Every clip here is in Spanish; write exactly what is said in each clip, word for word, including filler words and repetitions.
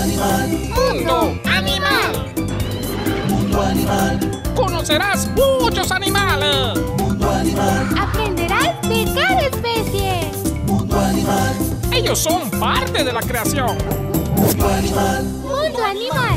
animal. Mundo animal. Mundo animal. Conocerás muchos animales. Mundo animal. Aprenderás de cada especie. Mundo animal. Ellos son parte de la creación. Mundo animal. Mundo animal.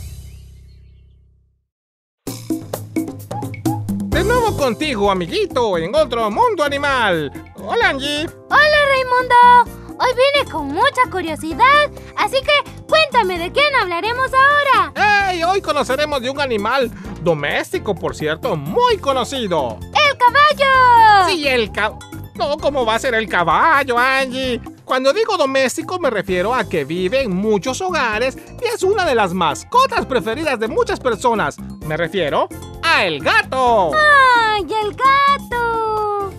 De nuevo contigo, amiguito, en otro Mundo Animal. Hola, Angie. Hola, Raimundo. Hoy vine con mucha curiosidad, así que cuéntame de quién hablaremos ahora. ¡Hey! Hoy conoceremos de un animal doméstico, por cierto, muy conocido. ¡El caballo! Sí, el caballo. No, ¿cómo va a ser el caballo, Angie? Cuando digo doméstico me refiero a que vive en muchos hogares y es una de las mascotas preferidas de muchas personas. Me refiero a el gato. ¡Ay, el gato!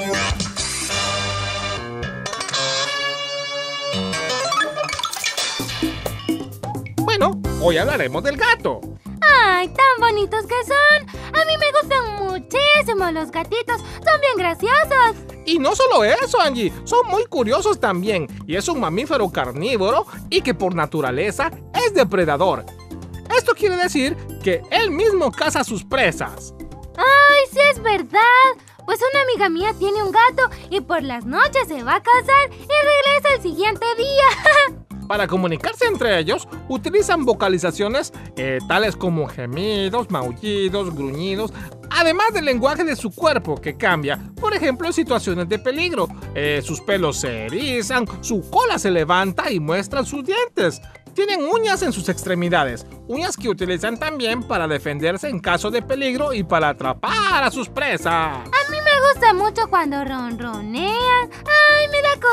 Bueno, hoy hablaremos del gato. ¡Ay, tan bonitos que son! A mí me gustan muchísimo los gatitos. Son bien graciosos. Y no solo eso, Angie, son muy curiosos también. Y es un mamífero carnívoro y que por naturaleza es depredador. Esto quiere decir que él mismo caza sus presas. ¡Ay, sí es verdad! Pues una amiga mía tiene un gato y por las noches se va a cazar y regresa el siguiente día. Para comunicarse entre ellos, utilizan vocalizaciones eh, tales como gemidos, maullidos, gruñidos, además del lenguaje de su cuerpo que cambia, por ejemplo en situaciones de peligro. Eh, sus pelos se erizan, su cola se levanta y muestran sus dientes. Tienen uñas en sus extremidades, uñas que utilizan también para defenderse en caso de peligro y para atrapar a sus presas. A mí me gusta mucho cuando ronronean. ¡Ay, me da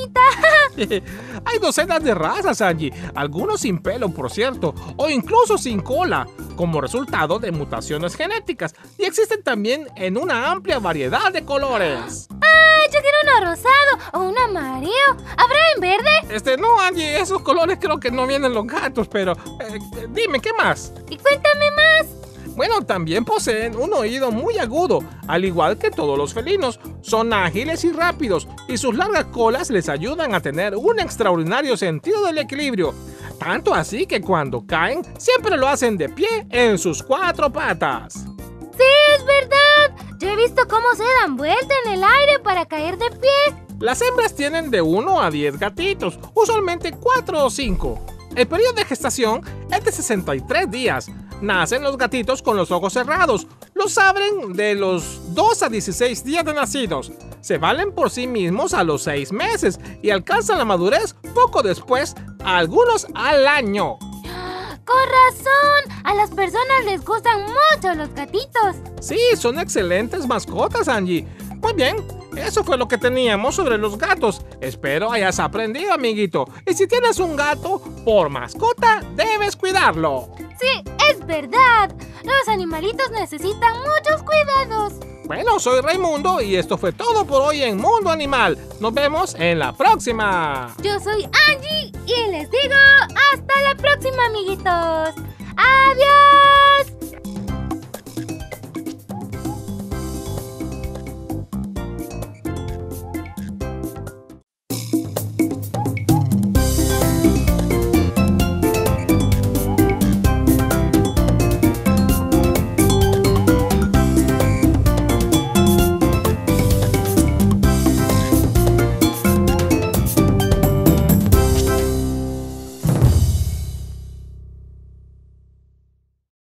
cosita! Hay docenas de razas, Angie, algunos sin pelo, por cierto, o incluso sin cola, como resultado de mutaciones genéticas, y existen también en una amplia variedad de colores. ¡Ay, yo quiero uno rosado o un amarillo! ¿Habrá en verde? Este, no, Angie, esos colores creo que no vienen los gatos, pero eh, dime, ¿qué más? Y cuéntame más. Bueno, también poseen un oído muy agudo, al igual que todos los felinos. Son ágiles y rápidos, y sus largas colas les ayudan a tener un extraordinario sentido del equilibrio. Tanto así que cuando caen, siempre lo hacen de pie en sus cuatro patas. ¡Sí, es verdad! Yo he visto cómo se dan vuelta en el aire para caer de pie. Las hembras tienen de uno a diez gatitos, usualmente cuatro o cinco. El periodo de gestación es de sesenta y tres días. Nacen los gatitos con los ojos cerrados. Los abren de los dos a dieciséis días de nacidos. Se valen por sí mismos a los seis meses y alcanzan la madurez poco después, algunos al año. ¡Con razón! A las personas les gustan mucho los gatitos. Sí, son excelentes mascotas, Angie. Muy bien, eso fue lo que teníamos sobre los gatos. Espero hayas aprendido, amiguito. Y si tienes un gato, por mascota, debes cuidarlo. Sí, es verdad. Los animalitos necesitan muchos cuidados. Bueno, soy Raimundo y esto fue todo por hoy en Mundo Animal. Nos vemos en la próxima. Yo soy Angie y les digo hasta la próxima, amiguitos. ¡Adiós!